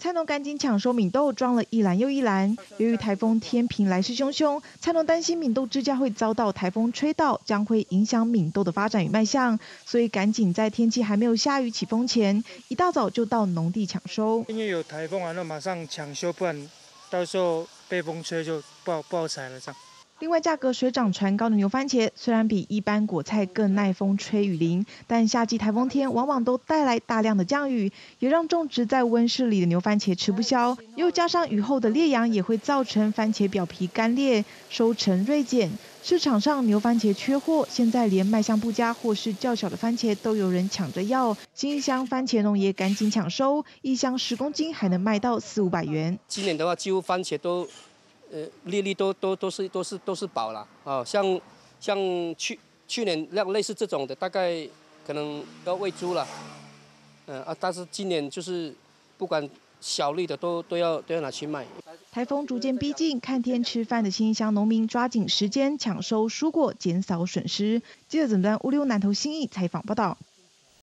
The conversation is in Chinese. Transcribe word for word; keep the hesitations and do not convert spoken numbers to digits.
菜农赶紧抢收敏豆，装了一篮又一篮。由于台风天平来势汹汹，菜农担心敏豆支架会遭到台风吹倒，将会影响敏豆的发展与卖相，所以赶紧在天气还没有下雨起风前，一大早就到农地抢收。 因为有台风啊，那马上抢修，不然到时候被风吹就不好不好采了这样。 另外，价格水涨船高的牛番茄，虽然比一般果菜更耐风吹雨淋，但夏季台风天往往都带来大量的降雨，也让种植在温室里的牛番茄吃不消。又加上雨后的烈阳，也会造成番茄表皮干裂，收成锐减。市场上牛番茄缺货，现在连卖相不佳或是较小的番茄都有人抢着要。新义乡番茄农也赶紧抢收，一箱十公斤还能卖到四五百元。 今年的话，几乎番茄都。呃，利率都都都是都是都是保了啊，像像去去年像类似这种的，大概可能要喂猪了，嗯、呃、啊，但是今年就是不管小粒的都都要都要拿去卖。 台风逐渐逼近，看天吃饭的新义乡农民抓紧时间抢收蔬果，减少损失。记者怎端乌溜南投新义采访报道。